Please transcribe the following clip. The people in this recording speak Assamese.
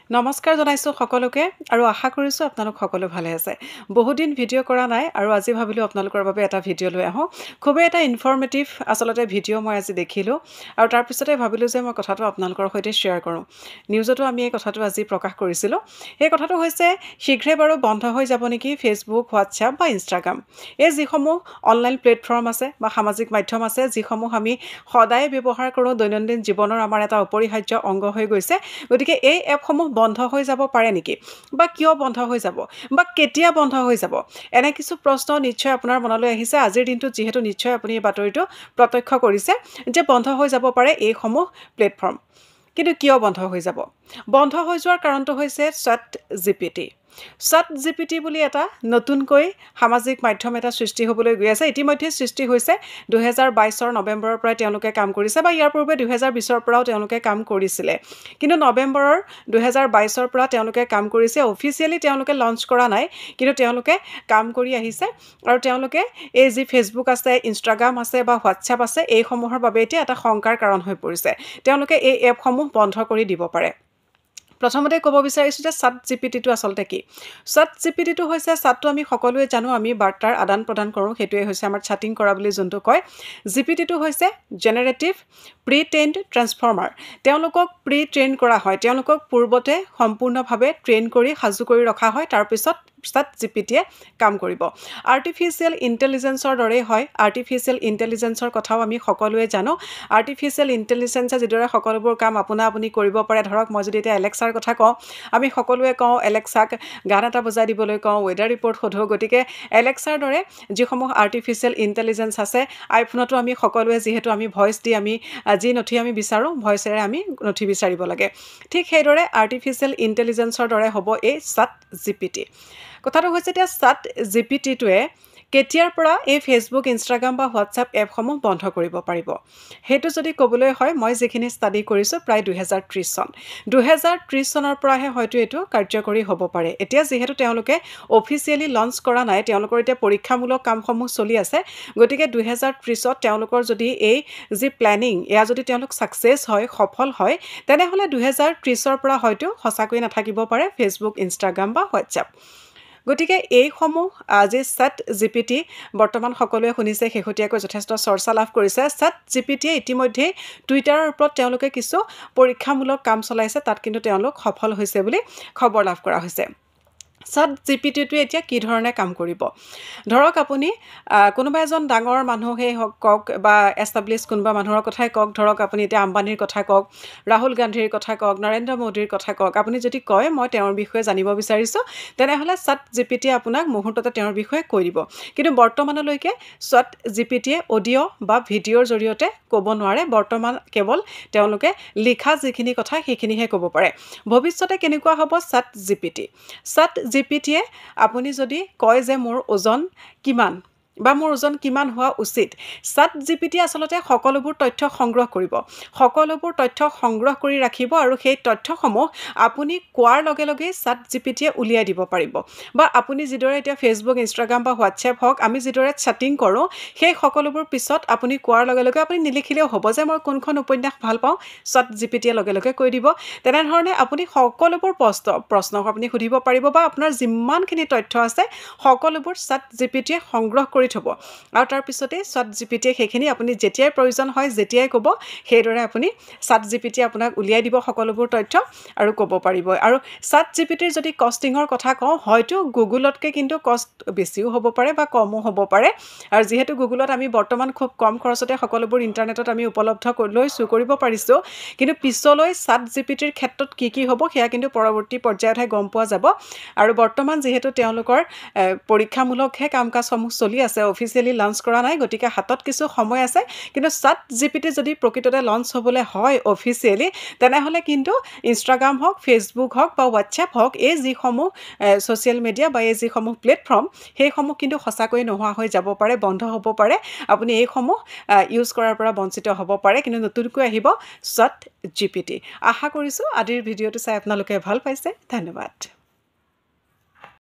নমস্কাৰ জনাইছো সকলোকে আৰু আশা কৰিছো আপোনালোক সকলো ভালে আছে বহুদিন ভিডিঅ' কৰা নাই আৰু আজি ভাবিলো আপোনালোকৰ বাবে এটা ভিডিঅ' লৈ আহো খুবেই এটা ইনফৰমেটিভ আসলতে ভিডিঅ' মই আজি দেখিলো আৰু তাৰ পিছতে ভাবিলো যে মই কথাটো আপোনালোকৰ সৈতে শেয়াৰ কৰো নিউজতো আমি এই কথাটো আজি প্ৰকাশ কৰিছিলো এই কথাটো হৈছে শীঘ্ৰে বাৰু বন্ধ হৈ যাব নেকি ফেচবুক হোৱাটছআপ বা ইনষ্টাগ্ৰাম এই যিসমূহ অনলাইন প্লেটফৰ্ম আছে বা সামাজিক মাধ্যম আছে যিসমূহ আমি সদায় ব্যৱহাৰ কৰো দৈনন্দিন জীৱনৰ আমাৰ এটা অপৰিহাৰ্য অংগ হৈ গৈছে গতিকে এই এপসমূহ বন্ধ হৈ যাব পাৰে নেকি বা কিয় বন্ধ হৈ যাব বা কেতিয়া বন্ধ হৈ যাব এনে কিছু প্ৰশ্ন নিশ্চয় আপোনাৰ মনলৈ আহিছে আজিৰ দিনটোত যেহেতু নিশ্চয় আপুনি এই বাতৰিটো প্ৰত্যক্ষ কৰিছে যে বন্ধ হৈ যাব পাৰে এই সমূহ প্লেটফৰ্ম কিন্তু কিয় বন্ধ হৈ যাব বন্ধ হৈ যোৱাৰ কাৰণটো হৈছে ChatGPT বুলি এটা নতুনকৈ সামাজিক মাধ্যম এটা সৃষ্টি হ'বলৈ গৈ আছে ইতিমধ্যে সৃষ্টি হৈছে 2022 ৰ নৱেম্বৰৰ পৰা তেওঁলোকে কাম কৰিছে বা ইয়াৰ পূৰ্বে 2020 ৰ পৰাও তেওঁলোকে কাম কৰিছিলে কিন্তু নৱেম্বৰৰ 2022 ৰ পৰা তেওঁলোকে কাম কৰিছে অফিচিয়ালি তেওঁলোকে লঞ্চ কৰা নাই কিন্তু তেওঁলোকে কাম কৰি আহিছে আৰু তেওঁলোকে এই যি ফেচবুক আছে ইনষ্টাগ্ৰাম আছে বা হোৱাটছআপ আছে এই সমূহৰ বাবে এতিয়া এটা শংকাৰ কাৰণ হৈ পৰিছে তেওঁলোকে এই এপসমূহ বন্ধ কৰি দিব পাৰে প্ৰথমতে ক'ব বিচাৰিছো যে ChatGPT টো আসলতে কি ChatGPT টো হৈছে চাতটো আমি সকলোৱে জানো আমি বাৰ্তাৰ আদান প্ৰদান কৰো হেতুৱে হৈছে আমাৰ chatting কৰা বুলি যোনটো কয় GPT টো হৈছে জেনাৰেটিভ প্ৰি-ট্ৰেইনড ট্ৰান্সফৰ্মাৰ তেওঁলোকক প্ৰি-ট্ৰেইন কৰা হয় তেওঁলোকক পূৰ্বতে সম্পূৰ্ণভাৱে ট্ৰেইন কৰি সাজু কৰি ৰখা হয় তাৰ পিছত ChatGPT য়ে কাম কৰিব আৰ্টিফিশিয়াল ইন্টেলিজেন্সৰ দৰে হয় আৰ্টিফিশিয়াল ইন্টেলিজেন্সৰ কথাও আমি সকলোৱে জানো আৰ্টিফিশিয়াল ইন্টেলিজেন্সে যিদৰে সকলোবোৰ কাম আপুনি কৰিব পাৰে ধৰক মই যদি এটা এলেক্সাৰ কথা কওঁ আমি সকলোৱে কওঁ এলেক্সাক গান এটা বজাই দিবলৈ কওঁ ওয়েদাৰ ৰিপৰ্ট সোধো গতিকে এলেক্সাৰ দৰে যিসমূহ আৰ্টিফিশিয়াল ইন্টেলিজেন্স আছে আইফোনতো আমি সকলোৱে যেহেতু আমি ভয়েস দি আমি যি নথি আমি বিচাৰো ভয়েসেৰে আমি নথি বিচাৰিব লাগে ঠিক সেইদৰে আৰ্টিফিশিয়াল ইন্টেলিজেন্সৰ দৰে হ'ব এই ChatGPT কথাটো হৈছে এতিয়া ChatGPT টোৱে কেতিয়াৰ পৰা এই ফেচবুক ইনষ্টাগ্ৰাম বা হোৱাটছআপ এপসমূহ বন্ধ কৰিব পাৰিব হেতু যদি ক'বলৈ হয় মই যিখিনি ষ্টাডি কৰিছো প্ৰায় 2030 চন 2030 চনৰ পৰাহে হয়তো এটো কাৰ্যকৰী হ'ব পাৰে এতিয়া যেহেতু তেওঁলোকে অফিচিয়ালি লঞ্চ কৰা নাই তেওঁলোকৰ এতিয়া পৰীক্ষামূলক কামসমূহ চলি আছে গতিকে 2030 ত তেওঁলোকৰ যদি এই যি প্ল্যানিং এয়া যদি তেওঁলোক সাকসেস হয় সফল হয় তেনেহলে 2030 ৰ পৰা হয়তো সঁচাকৈ নাথাকিব পাৰে ফেচবুক ইনষ্টাগ্ৰাম বা হোৱাটছআপ গতিকে এই সমূহ আজি ChatGPT বৰ্তমান সকলোৱে শুনিছে হেহতিয়াকৈ যথেষ্ট চৰ্চা লাভ কৰিছে ChatGPT ইতিমধ্যে টুইটাৰৰ ওপৰত তেওঁলোকে কিছু পৰীক্ষামূলক কাম চলাইছে তাত কিন্তু তেওঁলোক সফল হৈছে বুলি খবৰ লাভ কৰা হৈছে ChatGPT টো এতিয়া কি ধৰণে কাম কৰিব ধৰক আপুনি কোনোবা এজন ডাঙৰ মানুহে কক বা এস্টাবলিশ কোনোবা মানুহৰ কথাই কক ধৰক আপুনি এতিয়া আম্বানীৰ কথা কক ৰাহুল গান্ধীৰ কথা কক নৰেন্দ্ৰ মোদীৰ কথা কক আপুনি যদি কয় মই তেওঁৰ বিষয়ে জানিব বিচাৰিছো তেনেহলে ChatGPT আপোনাক মুহূৰ্ততে তেওঁৰ বিষয়ে কৈ দিব কিন্তু বৰ্তমানলৈকে ChatGPT অডিও বা ভিডিওৰ জৰিয়তে ক'ব নোৱাৰে বৰ্তমান কেৱল তেওঁলোকে লিখা যিখিনি কথা সেইখিনিহে ক'ব পাৰে ভৱিষ্যতে কেনেকুৱা হ'ব ChatGPT য়ে আপুনি যদি কয় যে মোৰ ওজন কিমান বা মোৰ ওজন কিমান হোৱা উচিত ChatGPT আসলতে সকলোবোৰ তথ্য সংগ্ৰহ কৰিব সকলোবোৰ তথ্য সংগ্ৰহ কৰি ৰাখিব আৰু সেই তথ্যসমূহ আপুনি কোৱাৰ লগে লগে ChatGPT য়ে উলিয়াই দিব পাৰিব বা আপুনি যিদৰে এতিয়া ফেচবুক ইনষ্টাগ্ৰাম বা হোৱাটছআপ হওক আমি যিদৰে চ্যাটিং কৰো সেই সকলোবোৰ পিছত আপুনি কোৱাৰ লগে লগে আপুনি নিলিখিলেও হ'ব যে মই কোনখন উপন্যাস ভাল পাওঁ ChatGPT য়ে লগে লগে কৈ দিব তেনে ধৰণে আপুনি সকলোবোৰ প্ৰশ্ন আপুনি সুধিব পাৰিব বা আপোনাৰ যিমানখিনি তথ্য আছে সকলোবোৰ ChatGPT য়ে সংগ্ৰহ কৰি থব আৰু তাৰ পিছতে ChatGPT য়ে সেইখিনি আপুনি যেতিয়াই প্ৰয়োজন হয় যেতিয়াই ক'ব সেইদৰে আপুনি ChatGPT য়ে আপোনাক উলিয়াই দিব সকলোবোৰ তথ্য আৰু ক'ব পাৰিব আৰু ChatGPT ৰ যদি কষ্টিংৰ কথা কওঁ হয়তো গুগলতকৈ কিন্তু কষ্ট বেছিও হ'ব পাৰে বা কমো হ'ব পাৰে আৰু যেহেতু গুগলত আমি বৰ্তমান খুব কম খৰচতে সকলোবোৰ ইন্টাৰনেটত আমি উপলব্ধ কৰিব পাৰিছো কিন্তু পিছলৈ ChatGPT ৰ ক্ষেত্ৰত কি হ'ব সেয়া কিন্তু পৰৱৰ্তী পৰ্যায়তহে গম পোৱা যাব আৰু বৰ্তমান যেহেতু তেওঁলোকৰ পৰীক্ষামূলকহে কামকাজসমূহ চলি আছে অফিচিয়ালি লঞ্চ কৰা নাই গতিকে হাতত কিছু সময় আছে কিন্তু ChatGPT যদি প্ৰকৃততে লঞ্চ হ'বলৈ হয় অফিচিয়ালি তেনেহলে কিন্তু ইনষ্টাগ্ৰাম হওক ফেচবুক হওক বা হোৱাটছআপ হওক এই যিসমূহ সোশ্যাল মিডিয়া বা এই যিসমূহ প্লেটফৰ্ম সেইসমূহ কিন্তু সঁচাকৈ নোহোৱা হৈ যাব পাৰে বন্ধ হ'ব পাৰে আপুনি এইসমূহ ইউজ কৰাৰ পৰা বঞ্চিত হ'ব পাৰে কিন্তু নতুনকৈ আহিব ChatGPT আশা কৰিছো আজিৰ ভিডিঅটো চাই আপোনালোকে ভাল পাইছে ধন্যবাদ